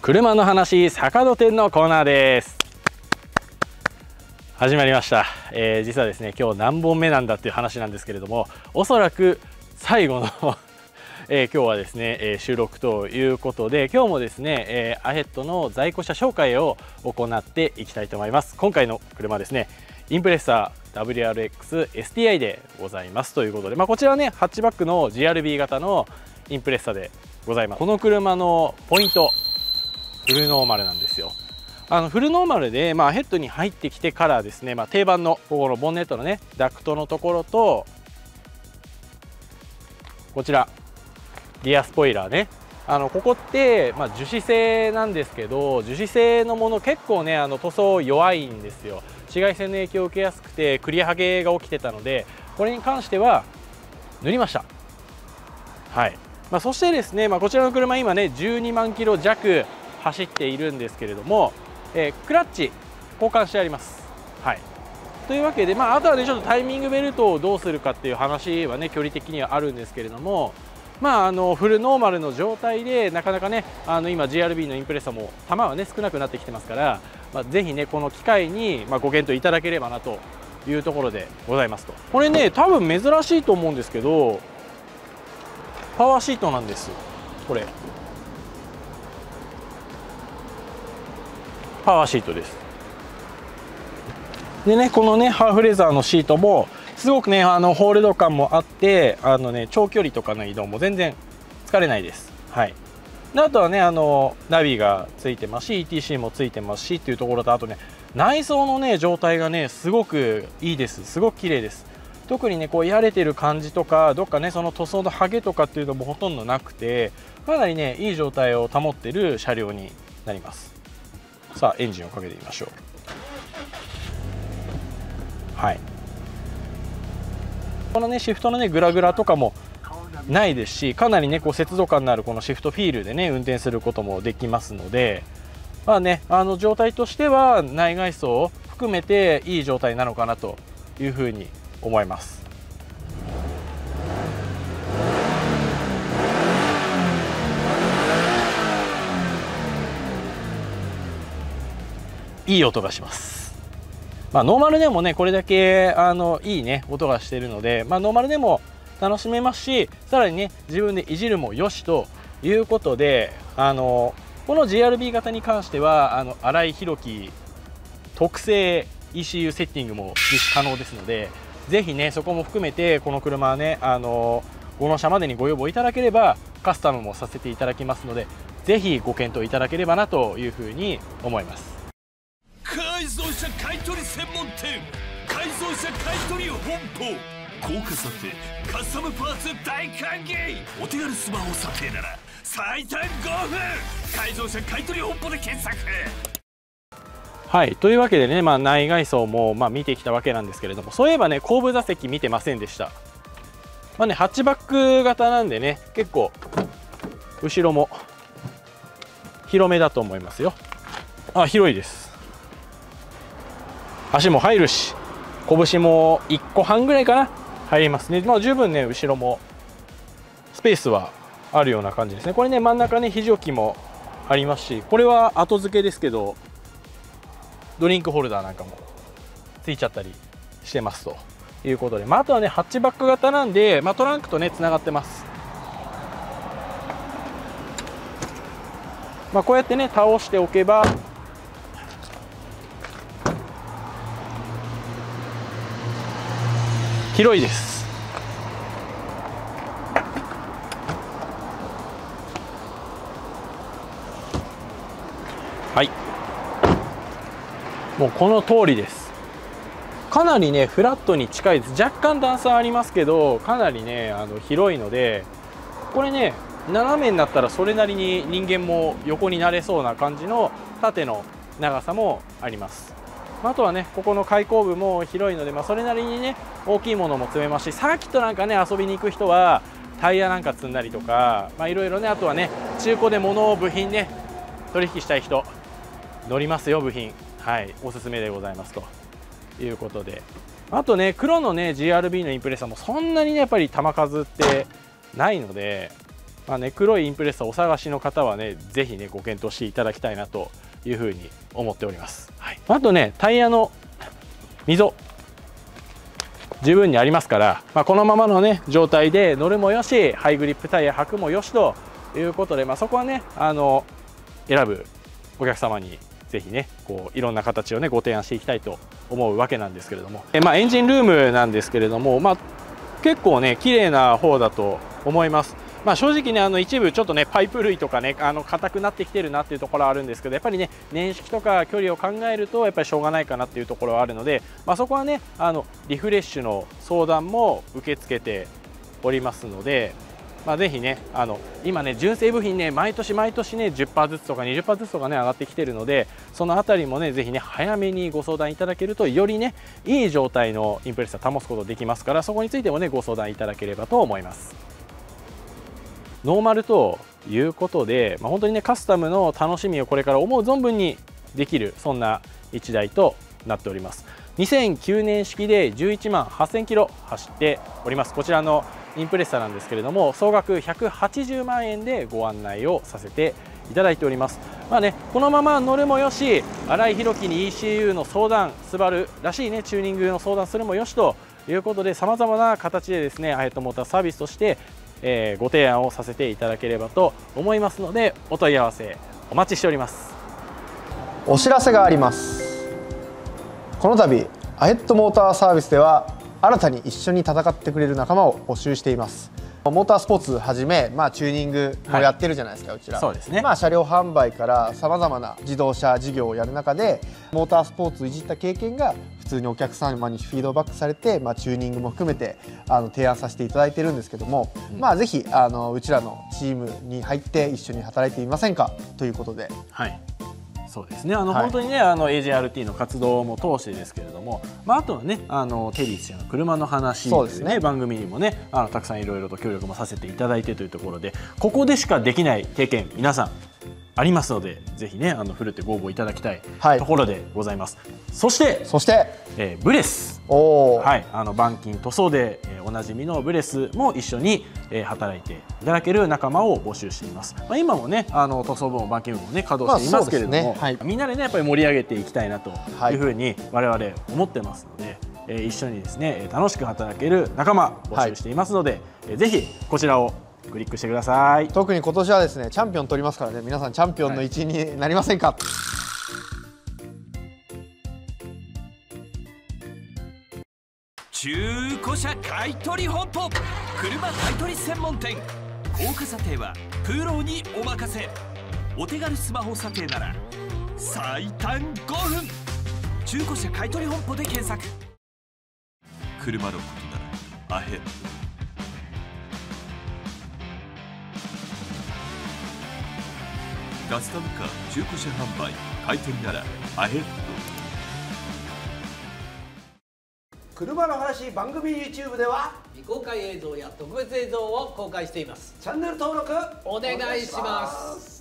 車の話坂戸店のコーナーです。始まりました。実はですね、今日何本目なんだっていう話なんですけれども、おそらく最後の今日はですね、収録ということで、今日もですね、アヘッドの在庫車紹介を行っていきたいと思います。今回の車はですね、インプレッサー WRX STI でございますということで、こちらはね、ハッチバックの GRB 型のインプレッサーでございます。この車のポイント、フルノーマルなんですよ。フルノーマルで、ヘッドに入ってきてからですね、定番のここのボンネットのねダクトのところと、こちらリアスポイラーね、ここって、樹脂製なんですけど、樹脂製のもの結構ね塗装弱いんですよ。紫外線の影響を受けやすくて繰りはげが起きてたので、これに関しては塗りました。はい、そしてですね、こちらの車今ね12万キロ弱走っているんですけれども、クラッチ交換してあります。はい、というわけで、あとはねちょっとタイミングベルトをどうするかっていう話はね距離的にはあるんですけれども、フルノーマルの状態でなかなかね今 GRB のインプレッサーも球はね少なくなってきてますから、ぜひねこの機会にご検討いただければなというところでございますと。これね多分珍しいと思うんですけど、パワーシートなんです。これパワーシートです。でね、このねハーフレザーのシートもすごくねホールド感もあって、長距離とかの移動も全然疲れないです。はい、であとはねナビがついてますし ETC もついてますしっていうところと、あとね内装のね状態がねすごくいいです。すごく綺麗です。特にねこうやれてる感じとか、どっかねその塗装のハゲとかっていうのもほとんどなくて、かなりねいい状態を保っている車両になります。さあエンジンをかけてみましょう。はい、このねシフトのねグラグラとかもないですし、かなりねこう節度感のあるこのシフトフィールでね運転することもできますので、状態としては内外装を含めていい状態なのかなというふうに思います。いい音がします。ノーマルでもねこれだけいいね音がしているので、ノーマルでも楽しめますし、さらにね自分でいじるもよしということで、この GRB 型に関しては新井宏樹特製 ECU セッティングも実施可能ですので、ぜひねそこも含めてこの車はねご納車までにご要望いただければカスタムもさせていただきますので、ぜひご検討いただければなというふうに思います。 改造車買取専門店、改造車買取本舗。高価査定カスタムパーツ大歓迎。お手軽スマホ査定なら最短5分。改造車買取本舗で検索。 はい、というわけでね、内外装も見てきたわけなんですけれども、そういえばね後部座席見てませんでした。ハッチバック型なんでね結構後ろも広めだと思いますよ。広いです。足も入るし、拳も1個半ぐらいかな入りますね。十分ね後ろもスペースはあるような感じですね。これね真ん中ね肘置きもありますし、これは後付けですけどドリンクホルダーなんかもついちゃったりしてますということで、あとはねハッチバック型なんで、トランクとねつながってます。こうやってね倒しておけば広いです。はい、もうこの通りです。かなりねフラットに近いです。若干段差ありますけど、かなりね広いので、これね斜めになったらそれなりに人間も横になれそうな感じの縦の長さもあります。あとはねここの開口部も広いので、それなりにね大きいものも積めますし、サーキットなんかね遊びに行く人はタイヤなんか積んだりとか、いろいろね、あとはね中古で物部品ね取引したい人乗りますよ部品。はい、おすすめでございますということで、あとね黒のね GRB のインプレッサーもそんなにねやっぱり球数ってないので、 黒いインプレッサーお探しの方はね、ぜひねご検討していただきたいなというふうに思っております。はい、あとね、タイヤの溝十分にありますから、このままのね状態で乗るもよし、ハイグリップタイヤ履くもよしということで、そこはね選ぶお客様にぜひねこういろんな形をねご提案していきたいと思うわけなんですけれども、エンジンルームなんですけれども、結構ね綺麗な方だと思います。正直ね一部ちょっとねパイプ類とかね硬くなってきてるなっていうところはあるんですけど、やっぱりね年式とか距離を考えるとやっぱりしょうがないかなっていうところはあるので、そこはねリフレッシュの相談も受け付けておりますので、ぜひね今ね純正部品ね毎年毎年ね 10% ずつとか 20% ずつとかね上がってきてるので、そのあたりもねぜひね早めにご相談いただけるとよりねいい状態のインプレッサー保つことできますから、そこについてもねご相談いただければと思います。ノーマルということで、本当にねカスタムの楽しみをこれから思う存分にできる、そんな1台となっております。2009年式で11万8000キロ走っております。こちらのインプレッサーなんですけれども、総額180万円でご案内をさせていただいております。このまま乗るもよし、新井弘樹に ECU の相談、スバルらしいねチューニングの相談するもよしということで、さまざまな形でですねアヘッドモーターサービスとしてご提案をさせていただければと思いますので、お問い合わせお待ちしております。 お知らせがあります。この度アヘッドモーターサービスでは新たに一緒に戦ってくれる仲間を募集しています。モータースポーツはじめ、チューニングもやってるじゃないですか、うちら。 そうですね。 車両販売からさまざまな自動車事業をやる中で、モータースポーツをいじった経験が普通にお客様にフィードバックされて、チューニングも含めて提案させていただいてるんですけども、ぜひうちらのチームに入って一緒に働いてみませんかということで。 はい、そうですね。本当にねAJRT の活動も通してですけれども、あとはねテリー氏の車の話というね番組にもねたくさんいろいろと協力もさせていただいてというところで、ここでしかできない経験皆さんありますので、ぜひねふるってご応募いただきたいところでございます。そしてブレス、板金塗装でおなじみのブレスも一緒に働いていただける仲間を募集しています。今もね塗装部も板金部もね稼働していますけれども、みんなでねやっぱり盛り上げていきたいなというふうに我々思ってますので、一緒にですね楽しく働ける仲間募集していますので、ぜひこちらをクリックしてください。 特に今年はですねチャンピオン取りますからね、皆さんチャンピオンの一員になりませんか。 中古車買取本舗、車買取専門店。高価査定はプロにお任せ。お手軽スマホ査定なら最短5分。中古車買取本舗で検索。車のことならアヘッド。カスタムカー中古車販売買取ならアヘッド。 車の話番組 YouTube では未公開映像や特別映像を公開しています。 チャンネル登録お願いします。